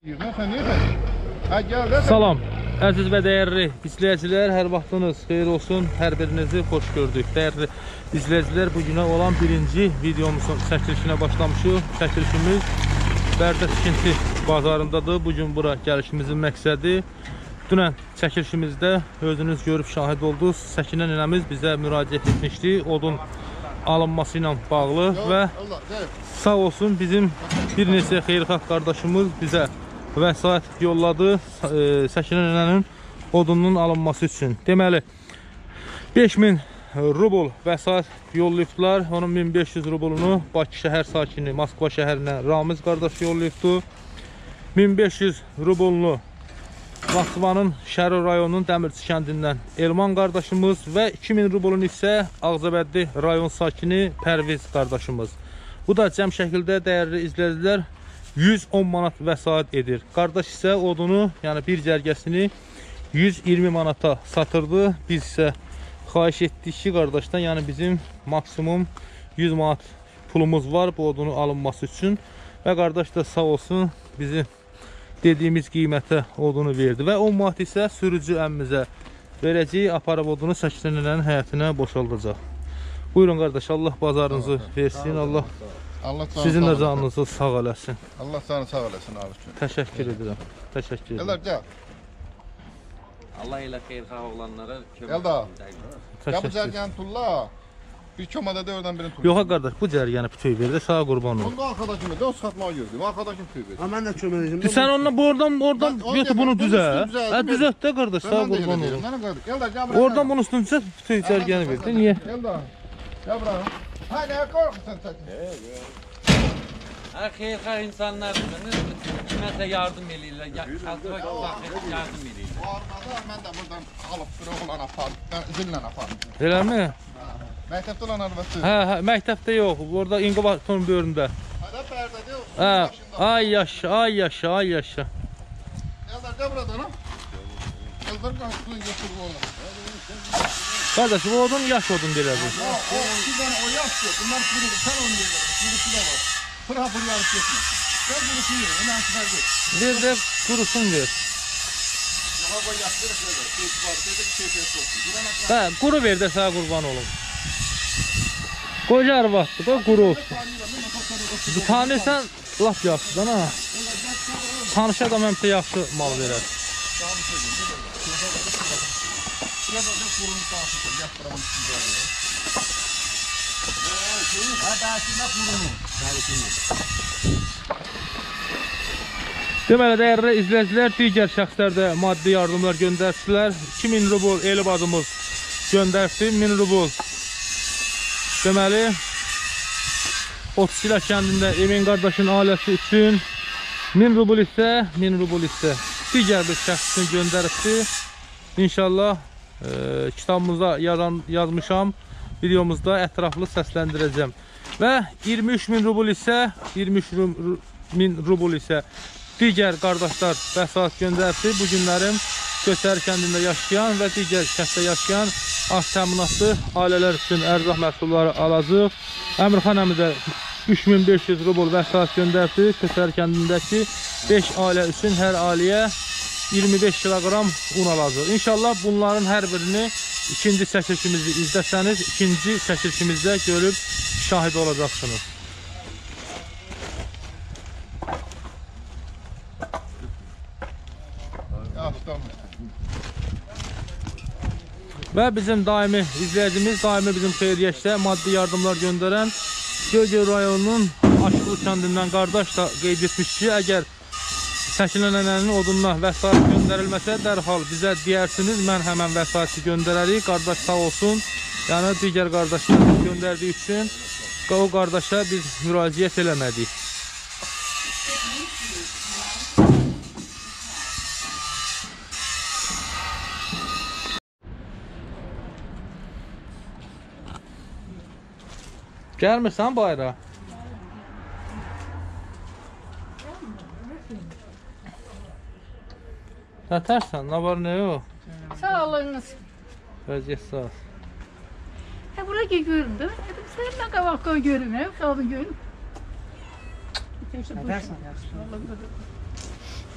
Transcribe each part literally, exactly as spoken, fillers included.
Salam, əziz və dəyərli izləyicilər, hər vaxtınız xeyir olsun, hər birinizi xoş gördük. Dəyərli izləyicilər, bugünə olan birinci videomuzun çəkilişinə başlamışıq. Çəkilişimiz Bərdə tikinti bazarındadır. Bugün bura gəlişimizin məqsədi, dünən çəkilişimizdə özünüz görüb şahid oldunuz. Səkinə nənəmiz bizə müraciət etmişdi, odun alınması ilə bağlı və sağ olsun bizim bir neçə xeyirxah qardaşımız bizə vəsait yolladı e, Səkinə nənənin odununun alınması üçün. Deməli, beş min rubl vəsait yollayıbdılar. Onun min beş yüz rublunu Bakı şəhər sakini Moskva şəhərinə Ramiz qardaş yollayıbdı. min beş yüz rublunu Moskvanın Şəri rayonunun Dəmirçi kəndindən Elman qardaşımız və iki min rublunu isə Ağzabəddi rayon sakini Pərviz qardaşımız. Bu da cəm şəkildə dəyərli izləyicilər yüz on manat vəsait edir. Qardaş isə odunu, yəni bir cərgəsini yüz iyirmi manata satırdı. Biz isə xahiş etdik ki, qardaşdan, yəni bizim maksimum yüz manat pulumuz var bu odunu alınması üçün. Və qardaş da sağ olsun bizi dediyimiz qiymətə odunu verdi. Və on manat isə sürücü əmmizə verəcək, aparıb odunu Səkinə nənənin həyətinə boşaldacaq. Buyurun qardaş, Allah bazarınızı versin, Allah Allah sizin də canınızı sağ eləsin. Allah səni sağ eləsin abi. Təşəkkür edirəm. Təşəkkür edirəm. Gələr, gəl. Allah ilə xeyirxah oğlanlara kömək Gəl da. Təşəkkür. Ya bu cərgəni tulla. Bir komada da oradan birini tulla. Yox qardaş, bu cərgəni pütüy verdi, sağa qurban olun. Onda arkadaşım da o satmağa gördüm. Arkadaşım tüy verdi. Ha, mən də kömək edəcəm. Sən onunla oradan oradan Ben- götür bunu onu düzə. düzəldim. Hə düzelt də qardaş, sağa Ben de qurban geleceğim. olun. Bana kardeş. Gel da gel buraya. Oradan bunun üstünü düzelt, pütüy cərgəni verdi. Niyə? Gel da. Gel buraya. Haydi korkutun sen. Hər xeyirxah insanlarsınız, kiməsə yardım eləyirlər, xalqa yardım eləyirlər. Bu arada ben de buradan alıp bir oğlan apardım. Ben zillə apardım. Eləmi? Məktəbdə olan arabası. Hə, hə, məktəbdə yox. Orada inkubatorun böyründə. Hadi pərdədə yox. Hə, ay yaşa, ay yaşa, ay yaşa. Gel da gel buradan ha. Gel da kalsın götür bu oğlan. Qardaş, bu odun yaş odun deyirlər. O, o, bir tane o yaşlı. Bunlar kırılır. Sen onu yedin. Birisi de var. Pırha pır yarıp geçme. Gel birisi yiyin. Hemen çıkar git. Bir də qurusun ver. Daha bu yaşlı şöyle. Keyif var. Dedik keyif olsun. Durana kadar. Hə, quru ver də sağa qurban olum. Qoca arvaddır da, quru olsun. Tanırsan, laf yaxşıdan ha. Tanış adam həmsə yaxşı mal verər. Deməli, dəyərli izləyicilər, digər şəxslər də maddi yardımlar göndərsizlər. iki min rubl el bazımız göndərdi, min rubl. Deməli, Otuzila kəndində Emin qardaşın ailəsi üçün min rubl isə, min rubl isə digər bir şəxsin göndəribdi. İnşallah e, kitabımıza yazan, yazmışam, videomuzda ətraflı səsləndirəcəm. Və iyirmi üç min rubl isə, iyirmi üç min rubl isə digər qardaşlar vəsait göndəribdi. Bu günlərim Köçər kəndində yaşayan və digər kənddə yaşayan az təminatlı ailələr üçün ərzaq məhsulları alacaq. Əmirxan əmi də üç min beş yüz rubl vəsait göndərdi. Köçər kəndindəki beş ailə üçün hər ailəyə iyirmi beş kiloqram un alacaq. İnşallah bunların hər birini ikinci çəkilişimizi izləsəniz, ikinci çəkilişimizdə görüb şahid olacaqsınız. Və bizim daimi izləyicimiz, daimi bizim xeyriyyəçdə maddi yardımlar göndərən Göygöl rayonunun Aşıqlı kəndindən qardaş da qeyd etmiş ki, əgər Səkinə nənənin odununa vəsait göndərilməsə, dərhal bizə deyərsiniz, mən həmən vəsaiti göndərərik. Qardaş sağ olsun, yəni digər qardaşlar göndərdiyi üçün o qardaşa biz müraciət eləmədik. Gəlmirsən bayra? Nətərsən, nə var, nə yox? Sağ olunuz. Vəziyyət sağ ol. Ha, buraya göründü. Dedim, seninle kavakka görün, he? Kaldı görün. Nədərsən, yaxşı.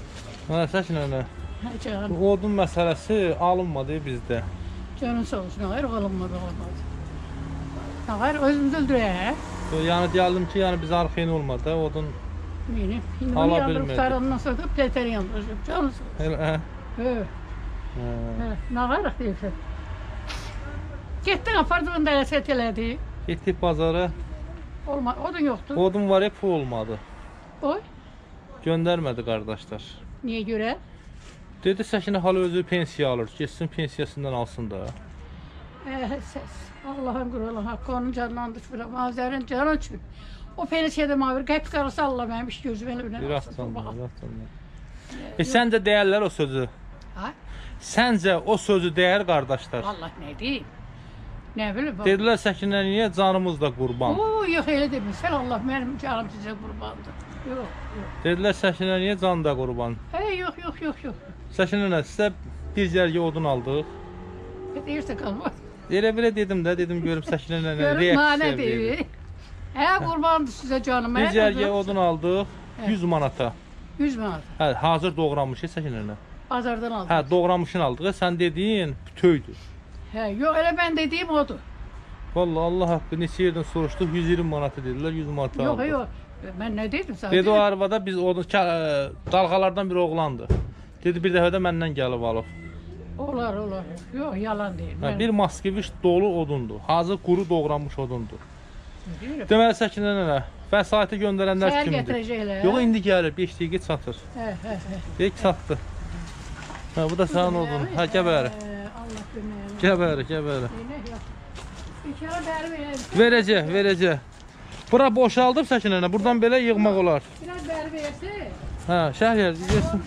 Hə, Səkinə nə? Hə, canım. Bu odun məsələsi alınmadı bizdə. Canın sağ olsun. Hayır alınmadı olmadı. Hayır özümüz öldürək. Yəni deyalım ki, yəni biz arxayın olmadı, odun Benim. Şimdi Ala onu yandırıp bilmədik. sarımdan sonra da pleteri yandıracağım. Canın sağ olsun. elə hə. He. Hə. He. Ne var deyirsən? Gittin apardığın da set elədi. Getdik bazara. Olma, odun yoktu. Odun var ya, pul olmadı. Oy. Göndərmədi qardaşlar. Niye göre? Dedi Səkinə halı özü pensiya alır. Getsin pensiyasından alsın da. Ee, ses. Allah'ın kuralı hakkı onun canından düşmür. Mazerin canı için. O pençede mavir kayıp karısı Allah benim iş gözüme önüne. Bir aslanlar, bir aslanlar. E səncə deyərlər o sözü? Ha? Səncə o sözü deyər qardaşlar? Allah ne diyeyim? Ne bileyim. Dedilər Səkinə niyə canımız da qurban? Oo yok öyle demişler. Allah benim canım size kurbandı. Yok yok. Dedilər Səkinə niyə can da qurban? Hey yok yok yok yok. Səkinə nə? Sizə bir cərgə odun aldıq. Ne deyirse kalma. Elə belə dedim də, dedim görüm Səkinə nə Görün mane reaksiya değil. verir. He kurbandı size canım. Bir he, cərgə kızım. odun aldıq yüz manata. Yüz manat. Hə, hazır doğranmış Səkinə nə? Pazardan aldım. Hə, doğranmışını aldıq. Sən dediyin bütöydür. He yok öyle ben dediğim odur. Vallahi Allah haqqı neçə yerdən soruşduq, yüz iyirmi manatı dedilər, yüz manata Yok aldıq. yok. Ben ne dedim sana? Dedi o arvada biz odun ə, dalğalardan biri oğlandı. Dedi bir dəfə də məndən gəlib alıb. Olar olar. Yok yalan değil. Hə, bir maskiviş dolu odundur. Hazır quru doğranmış odundur. Bilirim. Deməli Səkinə nənə, vəsaiti göndərənlər Səhər kimdir? gətirəcəklər. Yox, indi gəlir, beş dəqiqə çatır. He he he. Deyək çatdı. Hə, bu da sənin odun. Hə, gəbəri. He, Allah bilməyəm. Gəbəri, gəbəri. Ne yok. Bir kere beri verelim. Verəcək, verəcək. Bura boşaldıb Səkinə nənə, buradan belə yığmaq olar. Biraz beri verse. Hə, Şəhriyar, yesin.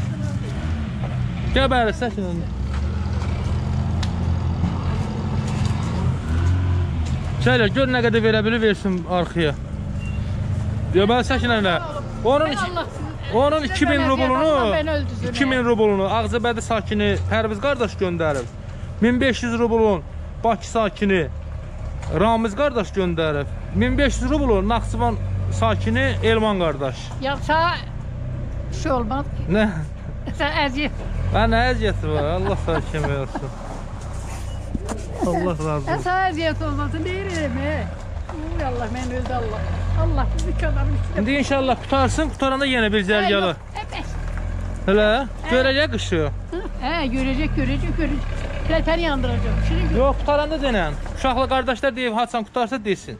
Gəbəri Səkinə nənə. Şəhriyar, gör nə qədər verə bilir, versin arxaya. Deməli Səkinə nənə, onun Onun iki min rublunu, iki min rublunu Ağcabədi sakini Pərviz qardaş göndərib. min beş yüz rublun Bakı sakini Ramiz qardaş göndərib. min beş yüz rublun Naxçıvan sakini Elman qardaş. Ya sana şey olmaz ki. Nə? Sen əziyyət. Ha, nə əziyyəti var? Allah sağ kimi olsun. Allah razı Sen olsun. sana əziyyət olmasın deyirim. he. Uy Allah ben öldü Allah. Allah bizi kadar üstüne. İndi inşallah qutarsın, qutaranda yenə bir zərgəli. Evet. Hələ, görəcək qışı. He görecek görecek görecek. Pleteri yandıracağım. Şimdi Yox, qutaranda denən. Uşaqlı qardaşlar deyib, haçan qutarsa desin.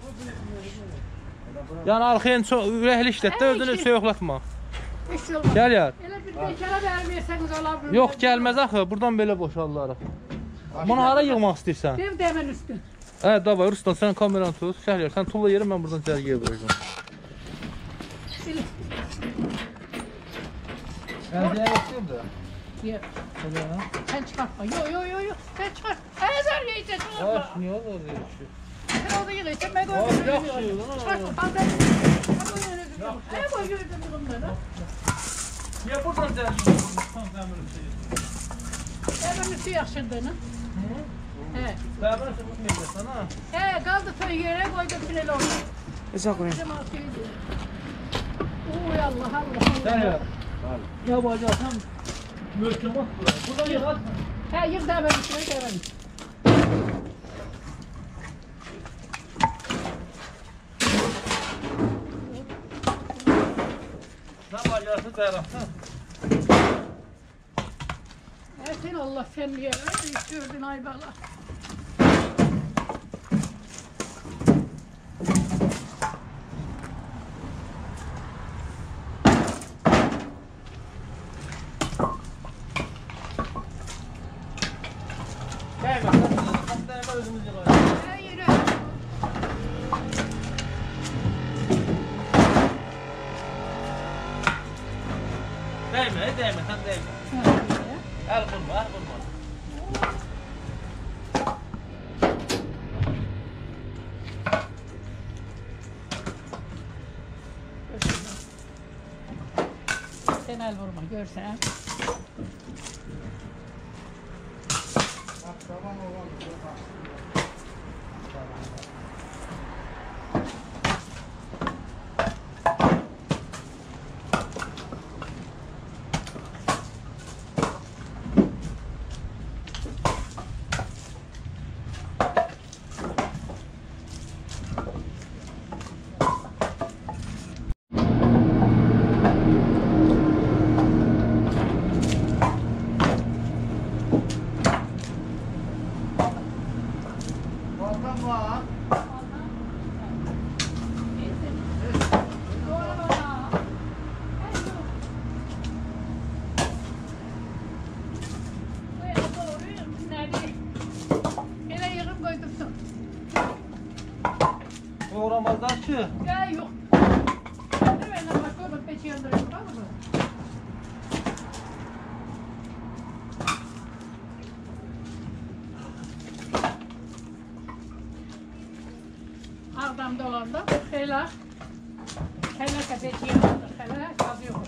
Yəni arxayın çox ürəkli işlət də, özünü soyuqlatma. üç yıl var. Gəl yar. Elə bir bekara verməyəsəniz ola bilər. Yox, gəlməz axı. Buradan belə boşallarıq. Bunu hara yığmaq istəyirsən? Dev demen üstü. Hə, davay, Ruslan, sən kameranı tut. Şəhriyar, sən tulla yeri, mən buradan cərgiyə verəcəm. Sil. Cərgiyə yoxdayım da. Yok. Sen çıkartma. Yok yok yok yok. Sen çıkart. Ezer yiyecek. Çıkartma. niyə o da deyir? Sen onu yiyeceksin. Ben Ay, koydum. yaxşı, lan. Çıkartma. Fazla. Hey boy gördüm bunları. Niyə buradan cərgiyə verəcəm? Dəmir üstü. Hemen üstü yaxşırdığını. He. Dəmir üstü tutmayacaqsan, ha? He kaldı toy yere koydum final oldu. Esa koyun. Bizim altıydı. Uy Allah Allah. Şəhriyar. Ya bacaqsan, möhkəm at bura. Buradan yığat. He yık da ben üstüne gelmedim. Nə bacaqsın, cərəfsən? He sen Allah sen diye. Gördün ay bala. Gəlmə, sən dəymə özümüz yığayıq. He yürü. Dəymə, dəymə, sən dəymə. Əl vurma, əl vurma. Sen el vurma görsen. Baltam var. Doğramazlar ki. Ya yok. Ben de benden başka olur peçi yandırıyorum. Tamam mı? Ağdam dolanda hele hele peçi yandırır. Hele kazıyoruz.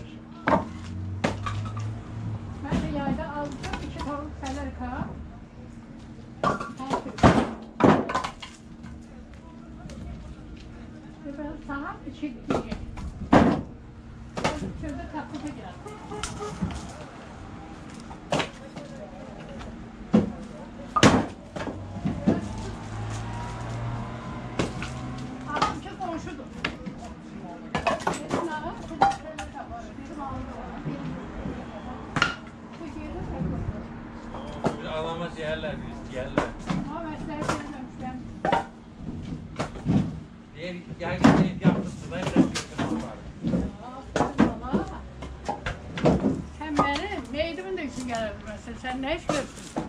Ben de yayda aldım iki tavuk hele ka. Ben sana bir şey diyeceğim. Şurada tatlıda gel. Artık komşudur. Benim ağam çocuklarına kapar. Benim ağam da var. Bu yeri de Bir alama yerler, biz yerler. ama mesleğe gelmemiş ben. Diğer gerçekten yapmışsın, ben de yapmışsın. Aferin valla. Sen benim meydimin de için gelebilirsin. Sen ne iş görürsün?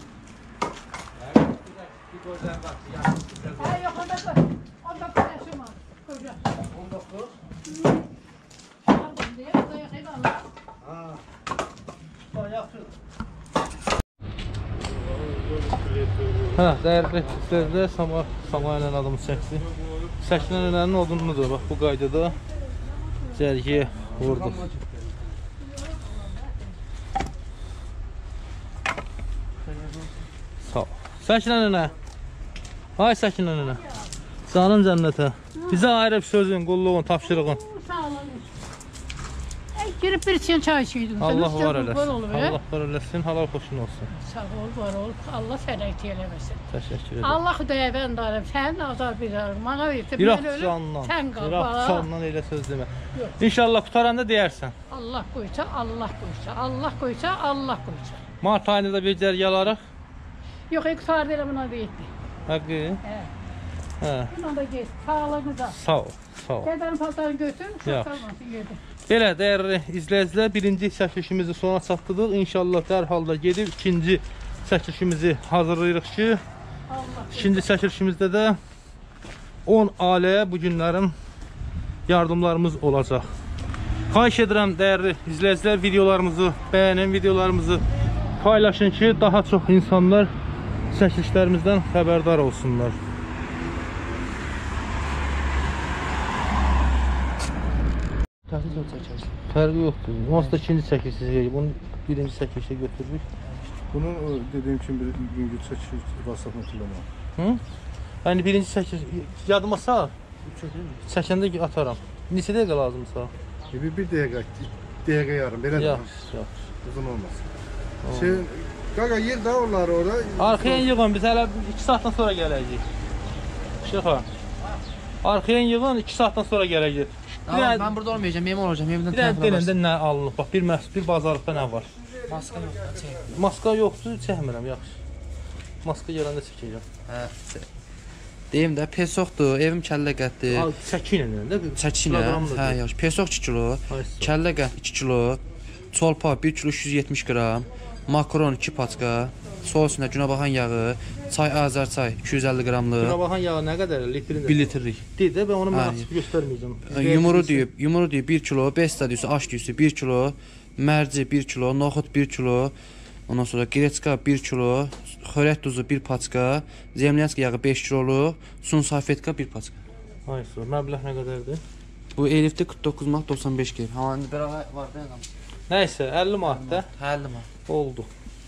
Bir gözden bak, yapmışsın. Ha yok o da koy. O da koyarsın var. Koca. on dokuz. Aldım diye o da yakayım Allah. Ha. Sonra yapıyor. Ha, değerli izləyicilər, Sama Sama ilə adımız çəkdi. Səklənənlərin odunudur. Bax bu qaydada cərgiyə vurduq. Sağ ol. Səklənənə. Ay səklənənə. Canın cənnətə. Bizə ayrı bir sözün, qulluğun, tapşırığın. Sağ olun. Ey, girip bir için çay içiyordum. Sen Allah üstüne var kurban eləsin. ol be. Allah var eləsin. Halal xoşun olsun. Sağ ol, var ol. Allah seni etkilemesin. Təşəkkür ederim. Allah Xudaya ben darım. Sen azar bir darım. Bana verdi. İraq ben ölüm, canından. Sen kal. İraq bana. canından elə söz demə. Yox. İnşallah qutaranda deyərsən. Allah koysa, Allah koysa, Allah koysa, Allah koysa. Mart ayında bir cərgə alarıq. Yok, ilk tarihleri buna değildi. Haqqı. He. Hə. Buna da geç. Sağlığınıza. Sağ ol. Sağ ol. Deden paltarını götür. Çok Yok. kalmasın yedi. Belə dəyərli izləyicilər, birinci çəkilişimizi sona çatdırdıq. İnşallah dərhal da gedib ikinci çəkilişimizi hazırlayırıq ki, Allah ikinci çəkilişimizdə də on ailəyə bu günlərin yardımlarımız olacaq. Xahiş edirəm dəyərli izləyicilər, videolarımızı bəyənin, videolarımızı paylaşın ki, daha çox insanlar çəkilişlərimizdən xəbərdar olsunlar. Fərqi yoxdur. Onsuz da ikinci çəkilişi, bunu birinci çəkilişə götürdük. Bunu o, dediğim için bir gün çekiş WhatsApp hatırlama. Hı? Yəni birinci çəkiliş yadıma sal. Çəkəndə ataram. Neçə dəqiqə lazımsa? E, bir, bir dakika, dakika yarım. Böyle de Yaxşı, yaxşı. uzun olmaz. Şey, Qaqa yer daha onlar orada. Arxaya yığın, biz hələ iki saatdan sonra gələcəyik. Şıxa. Arxaya yığın, iki saatdan sonra gələcəyik. Tamam, ben burada olmayacağım, memur olacağım. Evimden Bir dənə telefon delində nə alınıb? Bax, bir məhz, bir bazarlıqda nə var? Maska yok. Çek. Maska yoxdur, çəkmirəm, yaxşı. Maska gələndə çəkəcəm. Hə. Deyim də, pesoqdur, evim kəllə qətdir. Al, çəkin ilə də. Çəkinə. Hə, yaxşı. Pesoq iki kilo, Hayır. kəllə qət iki kilo, çolpa bir kilo üç yüz yetmiş qram, makaron iki paçka, sol üstündə günəbaxan yağı, çay Azər çay iki yüz əlli qramlıq, Günəbaxan yağı nə qədər? Litrində. bir litrlik. Deyir də, mən onu mən Hə. açıb göstərməyəcəm. Yumuru deyib, yumuru deyib bir kilo, besta deyirsə aş deyirsə bir kilo, mərci bir kilo, noxud bir kilo, ondan sonra qreçka bir kilo, xörək duzu bir paçka, zemlyansk yağı beş kiloluq, sun salfetka bir paçka. Hayır, məbləğ nə qədərdir? Bu elifdə qırx doqquz manat doxsan beş qəpik. Amma indi bərabər var da adam. Nəysə, əlli manatda Hə, əlli manat. oldu.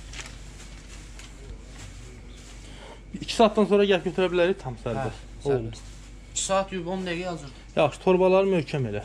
iki saatdan sonra gəlib götürə bilərik tam sərbəst. Hə, Oldu. iki saat yuyub on dəqiqə yazır. Yaxşı, torbaları möhkəm elə.